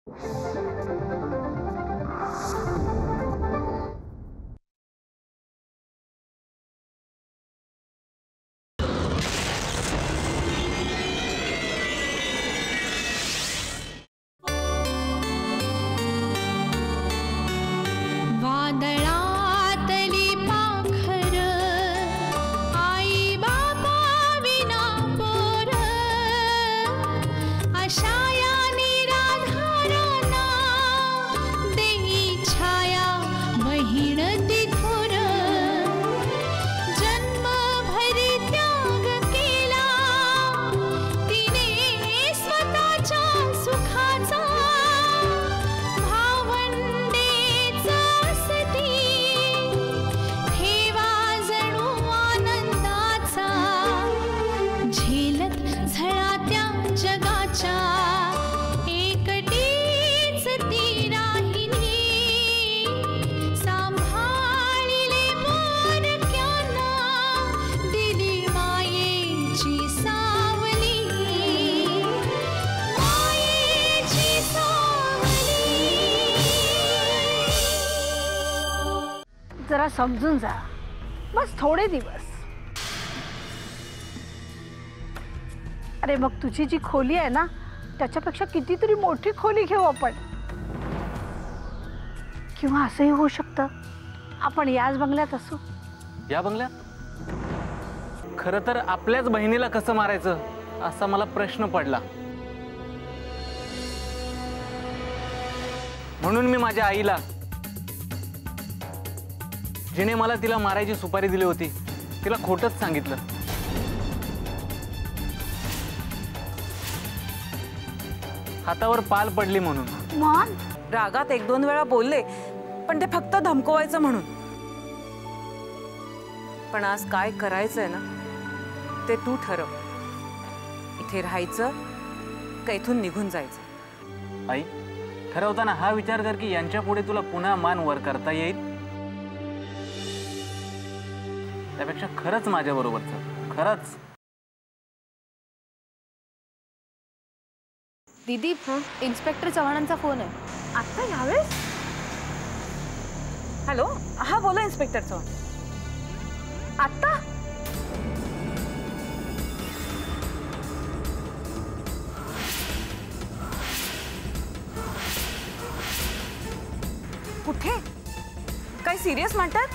जरा समजून जा, बस थोडे दिवस. अरे मग तुझी जी खोली आहे ना त्याच्यापेक्षा कितीतरी मोठी खोली घेऊ आपण. किंवा असंही होऊ शकतं आपण याच बंगल्यात असू. या बंगल्यात? खरं तर आपल्याच बहिणीला कसं मारायचं असा मला प्रश्न पडला. म्हणून मी माझ्या आईला, जिने मला तिला मारायची सुपारी दिली होती, तिला खोटंच सांगितलं. हातावर पाल पडली म्हणून. मान रागात एक दोन वेळा बोलले, पण ते फक्त धमकवायचं म्हणून. पण आज काय करायचंय ना ते तू ठरव. इथे राहायचं का इथून निघून जायचं? आई, ठरवताना हा विचार कर की यांच्या पुढे तुला पुन्हा मान वर करता येईल. त्यापेक्षा खरंच माझ्या बरोबरचं, खरंच. दीदी, इन्स्पेक्टर चव्हाणांचा फोन आहे. आता यावेळेस? हॅलो, हा बोला इन्स्पेक्टर चव्हाण. आता? कुठे? काय सिरियस मॅटर?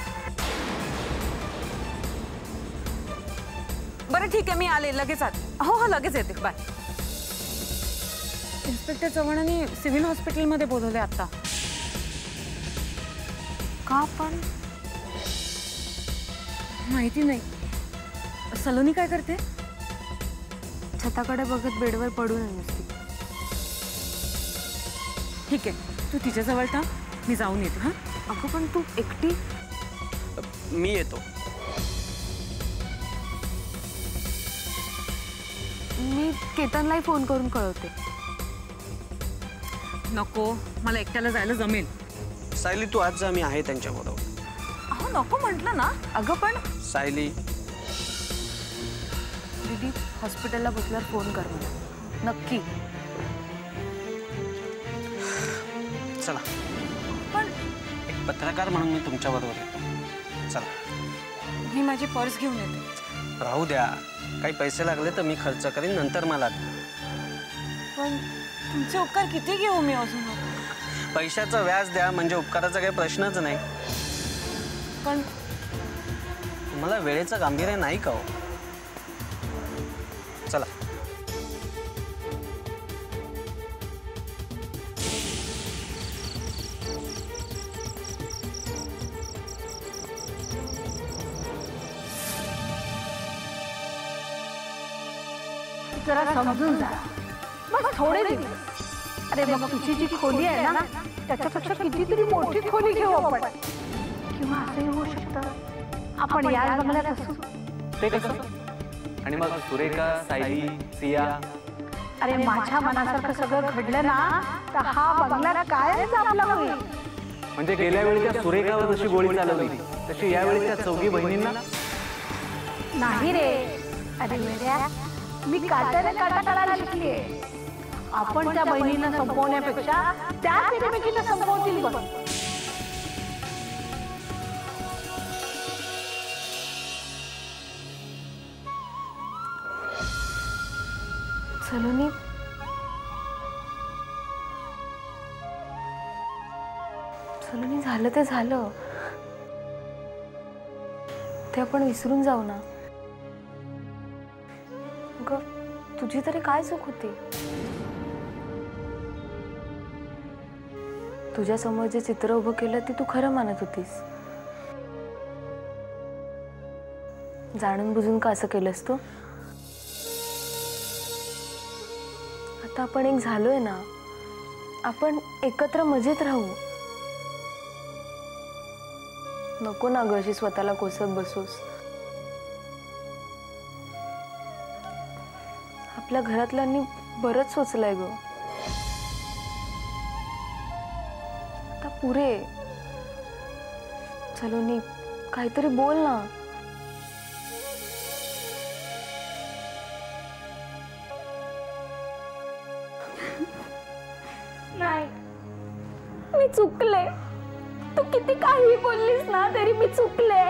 बरं ठीक आहे, मी आले लगेच आले. हो हो लगेच येते, बाय. इन्स्पेक्टर चव्हाणांनी सिव्हिल हॉस्पिटलमध्ये बोलवले आता. का पण? माहिती नाही. सलोनी काय करते? छताकडे बघत बेडवर पडून नसते. ठीक आहे, तू तिच्याजवळ थांब, मी जाऊन येते. हां. अगं पण तू एकटी? मी येतो. मी केतनलाही फोन करून कळवते. नको, मला एकट्याला जायला जमेल. सायली तू आज जा, मी आहे त्यांच्याबरोबर. अहो नको म्हटलं ना. अगं पण सायली. दीदी, हॉस्पिटलला बसल्यावर फोन कर मला, नक्की. चला. पण एक पत्रकार म्हणून मी तुमच्याबरोबर येतो. चला. मी माझी पर्स घेऊन येते. राहू द्या, काही पैसे लागले तर मी खर्च करीन, नंतर मला. पण तुमचे उपकार किती घेऊ मी अजून? पैशाचं व्याज द्या, म्हणजे उपकाराचा काही प्रश्नच नाही. पण मला वेळेचं गांभीर्य नाही का हो? चला. जरा समजून जा, बस थोडे दिवस. अरे मग तुझी जी खोली आहे ना त्याच्यापेक्षा कितीतरी मोठी खोली घेऊ आपण. किंवा असंही होऊ शकतं आपण याच बंगल्यात असू. ते कसं? आणि मग सुरेखा, सायली, सिया. अरे माझ्या मनासारखं सगळं घडलं ना तर हा बंगला कायच आपला होईल. म्हणजे गेल्या वेळीच्या सुरेखावर जशी गोळी चालवली तशी यावेळीच्या चौघी बहिणींना नाही रे. अरे वेड्या, मी काट्याने काटा काढायला शिकलीये. आपण त्या बहिणीला संपवण्यापेक्षा त्याच एकमेकीला संपवतील बघ. सलोनी, सलोनी झालं ते झालं. ते आपण विसरून जाऊ ना. ग तुझी तरी काय चूक होती? तुझ्या समोर जे चित्र उभं केलं ते तू खरं मानत होतीस. जाणून बुजून का असं केलंस तू? आता आपण एक झालोय ना, आपण एकत्र मजेत राहू. नको ना ग अशी स्वतःला कोसत बसूस. आपल्या घरातल्यांनी बरंच सोचलंय ग. आता पुरे. सलोनी, काहीतरी बोल ना. नाही, मी चुकले. तू किती काही बोललीस ना तरी मी चुकले.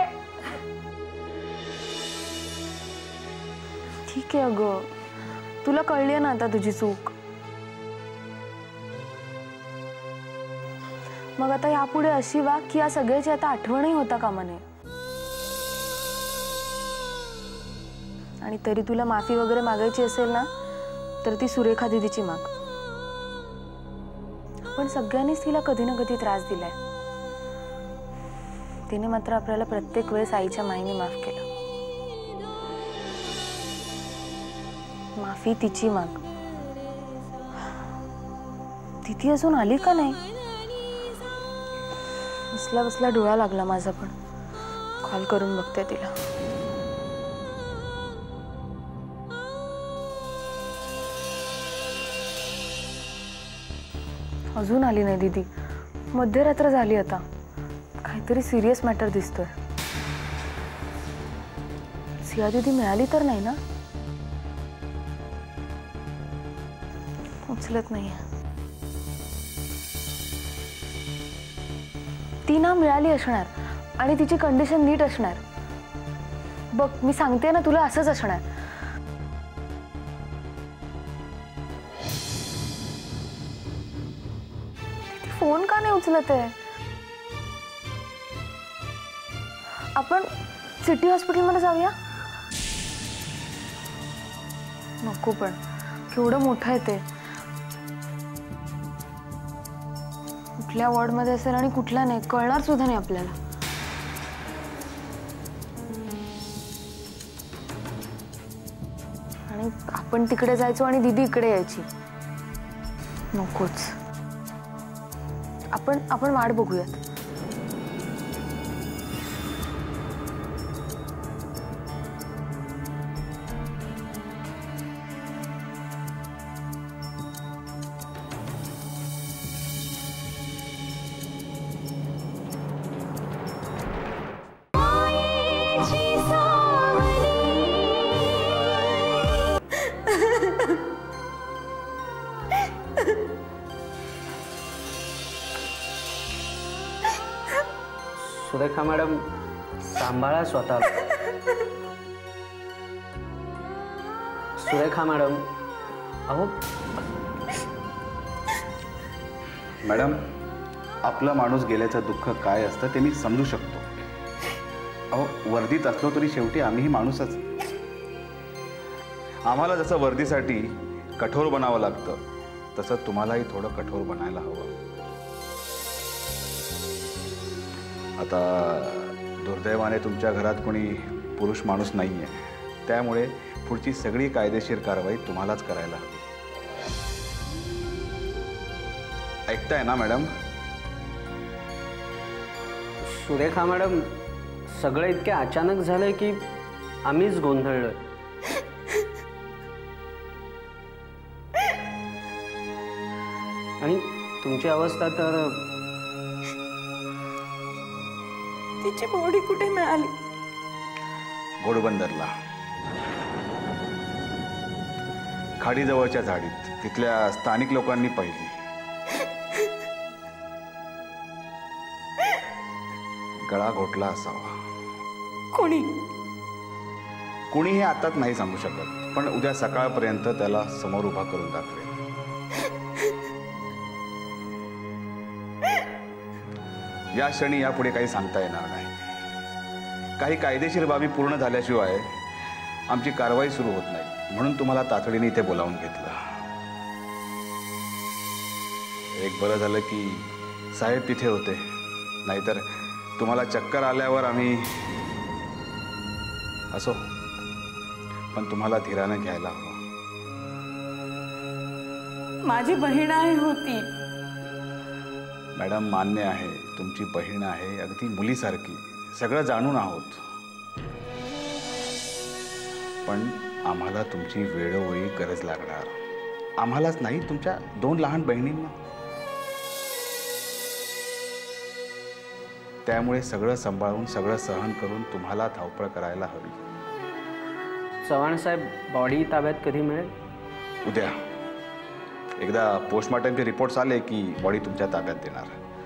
ठीक आहे अगं, तुला कळली ना आता तुझी चूक. मग आता यापुढे अशी वाग की या सगळ्याची आता आठवणही होता कामा नये. आणि तरी तुला माफी वगैरे मागायची असेल ना तर ती सुरेखा दीदीची माग. आपण सगळ्यांनीच तिला कधी ना कधी त्रास दिलाय. तिने मात्र आपल्याला प्रत्येक वेळेस आईच्या मायेने माफ केलं. माफी तिची माग. तिथे अजून आली का नाही? बसल्या बसल्या डोळा लागला माझा, पण कॉल करून बघते तिला. अजून आली नाही दीदी. मध्यरात्र झाली आता. काहीतरी सिरियस मॅटर दिसतोय. सिया दीदी मिळाली तर नाही ना? उचलत नाही. ती ना मिळाली असणार आणि तिची कंडिशन नीट असणार. बघ मी सांगते ना तुला, असंच असणार. ती फोन का नाही उचलत आहे? आपण सिटी हॉस्पिटलमध्ये जाऊया. नको, पण केवढं मोठं आहे ते. कुठल्या वॉर्डमध्ये असेल आणि कुठल्या नाही कळणार सुद्धा नाही आपल्याला. आणि आपण तिकडे जायचो आणि दीदी इकडे यायची. नकोच. आपण वाट बघूयात. सुरेखा मॅडम, सांभाळा स्वतः. सुरेखा मॅडम, अहो मॅडम, आपला माणूस गेल्याचं दुःख काय असतं ते मी समजू शकतो. अहो वर्दीत असलो तरी शेवटी आम्हीही माणूसच. आम्हाला जसं वर्दीसाठी कठोर बनावं लागतं तसं तुम्हालाही थोडं कठोर बनायला हवं. आता दुर्दैवाने तुमच्या घरात कोणी पुरुष माणूस नाही आहे, त्यामुळे पुढची सगळी कायदेशीर कारवाई तुम्हालाच करायला हवी. ऐकताय ना मॅडम? सुरेखा मॅडम, सगळं इतके अचानक झालंय की आम्हीच गोंधळलोय. आणि तुमची अवस्था तर. तिची बॉडी कुठे मिळाली? घोडबंदरला, खाडीजवळच्या झाडीत. तिथल्या स्थानिक लोकांनी पाहिली. गळा घोटला असावा. कोणी हे आताच नाही सांगू शकत, पण उद्या सकाळपर्यंत त्याला समोर उभा करून दाखवेल. या क्षणी यापुढे काही सांगता येणार नाही. काही कायदेशीर बाबी पूर्ण झाल्याशिवाय आमची कारवाई सुरू होत नाही, म्हणून तुम्हाला तातडीने इथे बोलावून घेतलं. एक बरं झालं की साहेब तिथे होते, नाहीतर तुम्हाला चक्कर आल्यावर आम्ही असो, पण तुम्हाला धीरानं घ्यायला हवं. माझी बहीण आहे होती. मॅडम, मान्य आहे, तुमची बहीण आहे, अगदी मुलीसारखी, सगळं जाणून आहोत. पण आम्हाला तुमची वेळोवेळी गरज लागणार. आम्हालाच नाही, तुमच्या 2 लहान बहिणींना. त्यामुळे सगळं सांभाळून, सगळं सहन करून तुम्हाला धावपळ करायला हवी. चव्हाण साहेब, बॉडी ताब्यात कधी मिळेल? उद्या. एकदा पोस्टमॉर्टमचे रिपोर्ट्स आले की बॉडी तुमच्या ताब्यात देणार.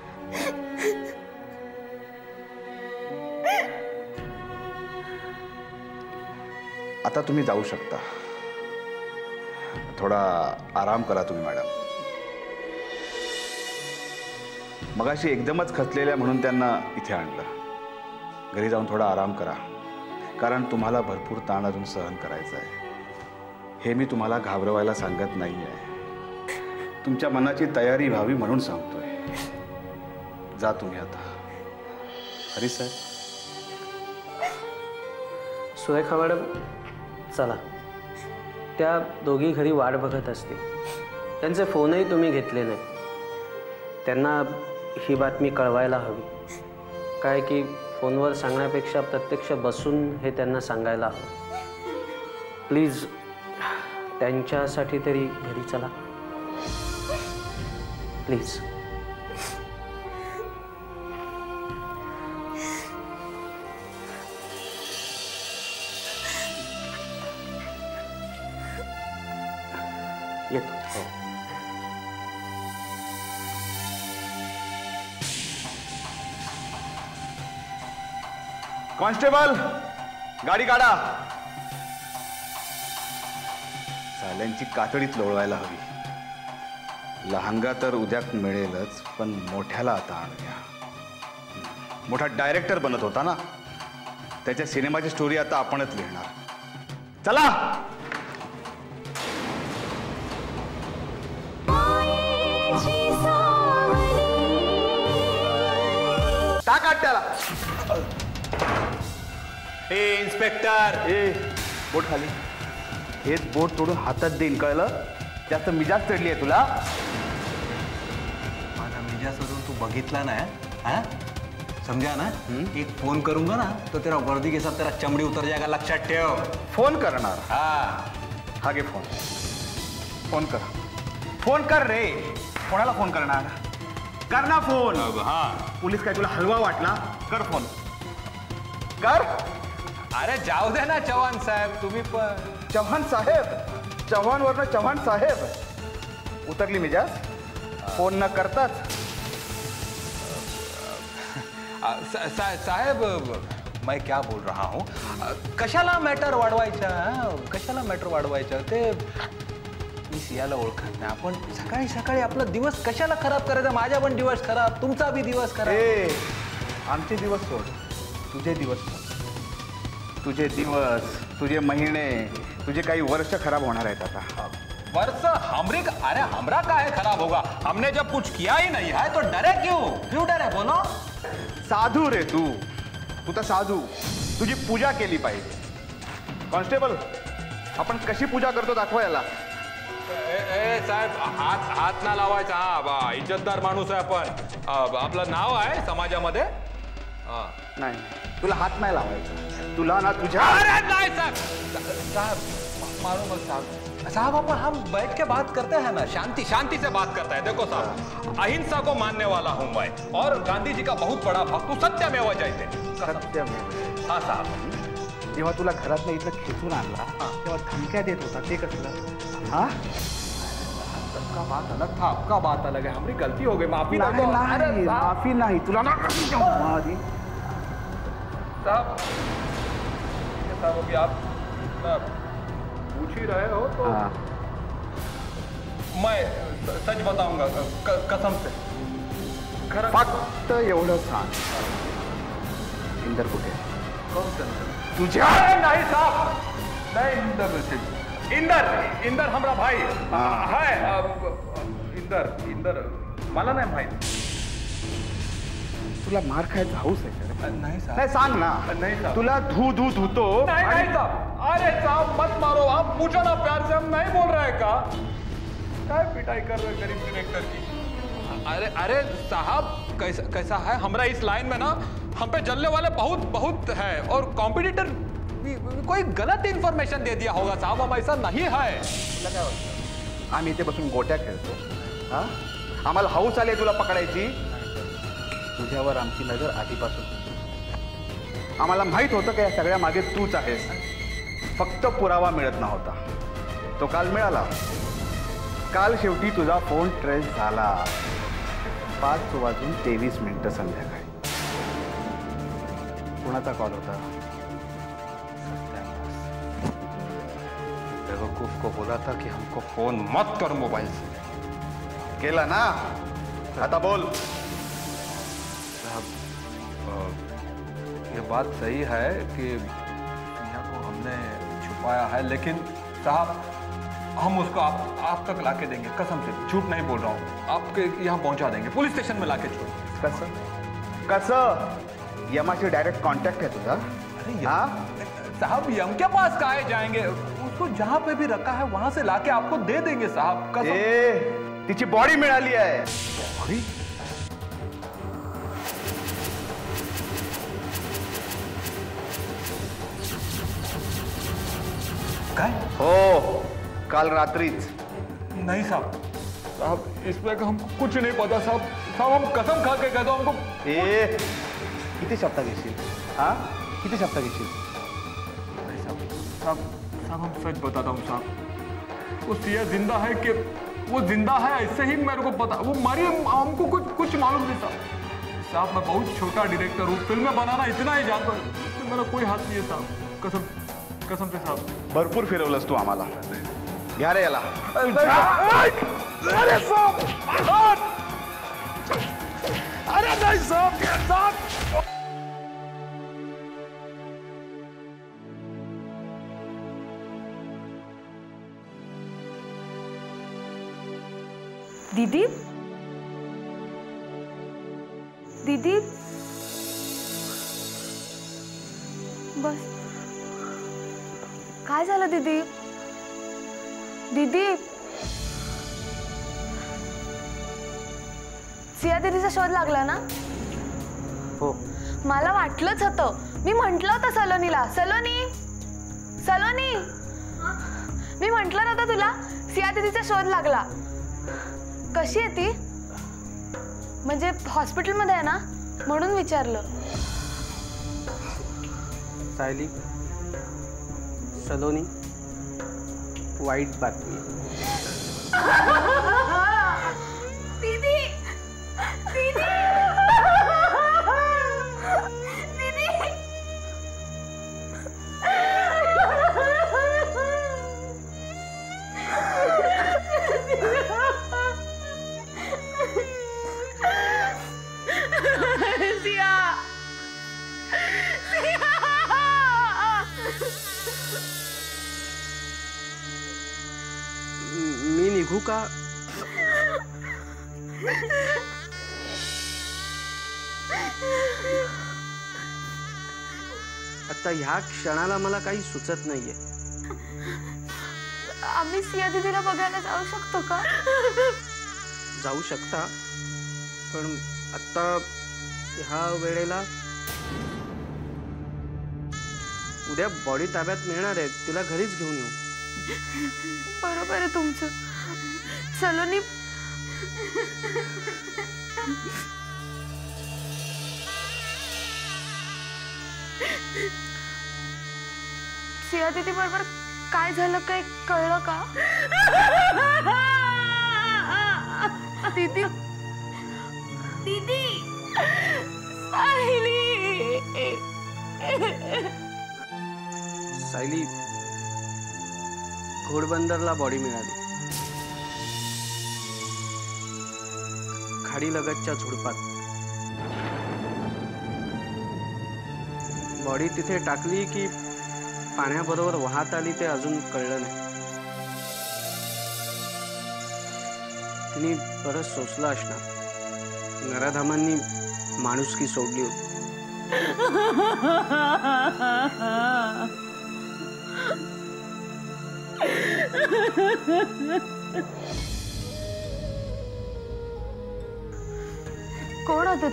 आता तुम्ही जाऊ शकता. थोडा आराम करा तुम्ही मॅडम. मगाशी एकदमच खचलेल्या म्हणून त्यांना इथे आणलं. घरी जाऊन थोडा आराम करा, कारण तुम्हाला भरपूर ताण अजून सहन करायचा आहे. हे मी तुम्हाला घाबरवायला सांगत नाही आहे, तुमच्या मनाची तयारी व्हावी म्हणून सांगतोय. जा तुम्ही आता. हरी साहेब. सुरेखा मॅडम, चला. त्या दोघी घरी वाट बघत असतील. त्यांचे फोनही तुम्ही घेतले नाही. त्यांना ही बातमी कळवायला हवी. काय की फोनवर सांगण्यापेक्षा प्रत्यक्ष बसून हे त्यांना सांगायला हवं. प्लीज, त्यांच्यासाठी तरी घरी चला प्लीज. येतो. कॉन्स्टेबल, गाडी काढा. साल्यांची कातडीत लोळवायला हवी. लहानगा तर उद्या मिळेलच, पण मोठ्याला आता आणूया. मोठा डायरेक्टर बनत होता ना, त्याच्या सिनेमाची स्टोरी आता आपणच लिहिणार. चला. टाक आत त्याला. ए इन्स्पेक्टर, ए बोट खाली. हेच बोट तोडून हातात देईन, कळलं? जास्त मिजाज चढली आहे तुला. माझा मिजाज अजून तू बघितला नाही, हाँ? समझा ना? एक फोन करूंगा ना तो तेरा वर्दी के साथ तेरा चमड़ी उतर जाएगा, लक्षात ठेव. फोन करणार? हा घे फोन. फोन कर. फोन कर रे. कोणाला फोन करणार? कर ना फोन. हाँ. पोलीस काय तुला हलवा वाटला? कर फोन. कर. अरे जाऊ दे ना चव्हाण साहेब, तुम्ही पण. चव्हाण साहेब? चव्हाण वरनं चव्हाण साहेब? उतरली मिजाज? फोन न करताच. साहेब, मैं क्या बोल रहा हूँ, कशाला मॅटर वाढवायचा? कशाला मॅटर वाढवायचा? ते मी सियाला ओळखत नाही. आपण सकाळी सकाळी आपला दिवस कशाला खराब करायचा? माझा पण दिवस खराब, तुमचा बी दिवस खराब. आमचे दिवस सोड, तुझे दिवस सोड. तुझे दिवस, तुझे महिने, तुझे काही वर्ष खराब होणार आहेत आता. वर्ष? अरे हमरा का है खराब होगा? हमने जब कुछ किया ही नहीं है तो डरे क्यों डरे? बोलो. साधू रे तू तर साधू. तुझी पूजा केली पाहिजे. कॉन्स्टेबल, आपण कशी पूजा करतो दाखवायला. साहेब, हात ना लावायचा. हा, इज्जतदार माणूस आहे आपण. आपलं नाव आहे समाजामध्ये. नाही, तुला हात नाही लावायचा. तुला ना तुझ्या. अरे नहीं साहब, मालूम है साहब, अपन हम बैठ के बात करते हैं ना, शांति से बात करते हैं. देखो साहब, अहिंसा को मानने वाला हूं मैं, और गांधी जी का बहुत बड़ा भक्त हूं. सत्यमेव जयते. सत्यमेव. हाँ साहब. जेव्हा तुला घरात इथं खेचून आणला तेव्हा धमक्या देत होता, ते कसलं? हा, आपका बात अलग था, आपका बात अलग है, हमारी गलती हो गई, माफी दे नहीं, दो। नहीं, अरे माफी नहीं तुला ना मारी साहब, साहब अभी आप पूछ ही रहे हो तो हाँ। मैं सच बताऊंगा कसम से। फक्त एवढं सांग, इंदर कुठे? कौन सा तुझ्या? नहीं साहब, नहीं इंदर, इंदर हमारा भाई है। इंदर मला नाही माहित। तुला मार खायचा हौस आहे का? नहीं साहब, नाही सांग ना। नहीं साहब, तुला धुतो नहीं साहब, अरे साहब मत मारो, आप पूछो ना प्यार से, हम नहीं बोल रहे का? क्या पिटाई कर रहे गरीब डायरेक्टर की? अरे साहब, कैसा है, हमारा इस लाइन में ना हम पे जलने वाले बहुत है, और कॉम्पिटिटर कोई गलत इन्फॉर्मेशन दे दिया होगा साहब, हम ऐसा नहीं है। आम्ही इथे बसून गोट्या खेळतो, हा? आम्हाला हौस आली तुला पकडायची? तुझ्यावर आमची नजर आधीपासून, आम्हाला माहित होतं की या सगळ्या मागे तूच आहेस, फक्त पुरावा मिळत नव्हता, तो काल मिळाला। काल शेवटी तुझा फोन ट्रेस झाला, 5:23 संध्याकाळी। कोणाचा कॉल होता? बेवकूफ को बोला था कि हमको फोन मत कर मोबाइल से, केला ना? आता बोल। ये बात सही है कि सिया को हमने छुपाया है, लेकिन साहब हम उसको आप तक लाके देंगे, कसम से, झूठ नहीं बोल रहा हूँ, आपके यहाँ पहुँचा देंगे, पुलिस स्टेशन में लाके छोड़। कसं यमाशी डायरेक्ट कांटेक्ट है तुझा? अरे साहब, यम के पास काहे जाएंगे, उसको जहाँ पे भी रखा है वहां से लाके आपको दे देंगे साहब, कसम। तिची बॉडी मिळाली आहे। बॉडी? काय? हो, काल रात्रीच। नहीं साहब, इसमें का हमको कुछ नहीं पता साहब, हम कसम खा के कहते हो हमको। किती शब्द घेशील? हाँ, किती शब्द घेशील? नहीं साहब, हम सच बताता हूँ साहब, वो सिया जिंदा है कि वो जिंदा है ऐसे ही मेरे को पता, वो मरी हमको कुछ मालूम नहीं साहब। मैं बहुत छोटा डायरेक्टर हूँ, फिल्में बनाना इतना ही जानता हूँ, तो मेरा कोई हाथ नहीं है साहब, कसम से साहब। भरपूर फिरवलंस तू आम्हाला, घ्या रे याला। अरे साहब, अरे नहीं साहब, दीदी, दीदी, बस काय झालं दीदी? दीदी, सिया दीदीचा शोध लागला ना? हो, मला वाटलंच होतं, मी म्हंटल होतं सलोनीला, सलोनी, मी म्हंटल नव्हतं तुला, सिया दीदीचा शोध लागला। कशी आहे ती? म्हणजे हॉस्पिटलमध्ये आहे ना, म्हणून विचारलं। सायली, सलोनी, वाईट बातमी। दीदी, दीदी, दीदी, मी निघू का? आता ह्या क्षणाला मला काही सुचत नाहीये। आम्ही सिया दीदीला बघायला जाऊ शकतो का? जाऊ शकता, पण आता ह्या वेळेला उद्या बॉडी ताब्यात मिळणार आहे, तिला घरीच घेऊन येऊ। बरोबर आहे तुमचं, सलोनी। सिया दीदी बरोबर काय झालं, काय कळलं का? दीदी दीदी सायली, घोडबंदरला बॉडी मिळाली, खाडी लगतच्या झुडपात. बॉडी तिथे टाकली की पाण्याबरोबर वाहत आली ते अजून कळलं नाही. तिने बरंच सोसलं असणार. नराधामांनी माणुसकी सोडली होती. कोण होते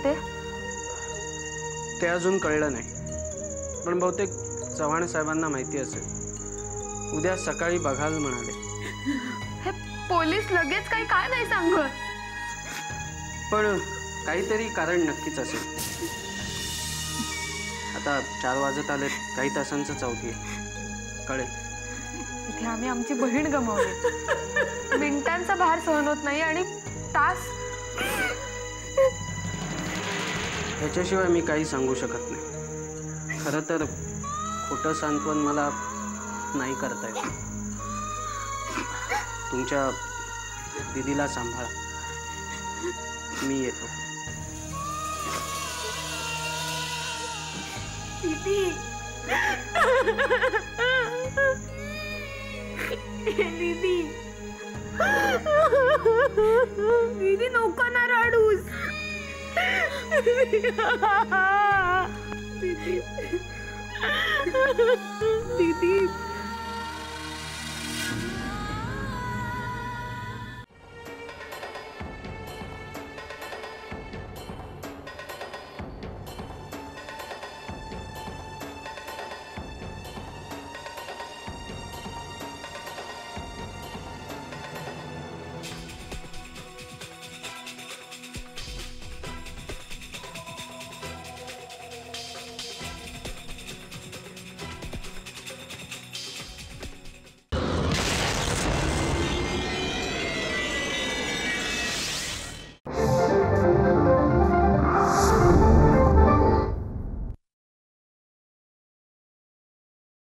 ते अजून कळलं नाही, पण बहुतेक चव्हाण साहेबांना माहिती असेल. उद्या सकाळी बघाल म्हणाले. हे पोलीस लगेच काही काय नाही सांगत. पण काहीतरी कारण नक्कीच असेल. आता 4 वाजत आले, काही तासांचं चौकी आहे, कळेल. इथे आम्ही आमची बहीण गमावली. मिनिटांचा भार सहन होत नाही आणि तास. ह्याच्याशिवाय मी काही सांगू शकत नाही. खरं तर खोटं सांत्वन मला नाही करता येत. तुमच्या दीदीला सांभाळा, मी येतो. दीदी दीदी दीदी नको ना रडूस. दीदी दीदी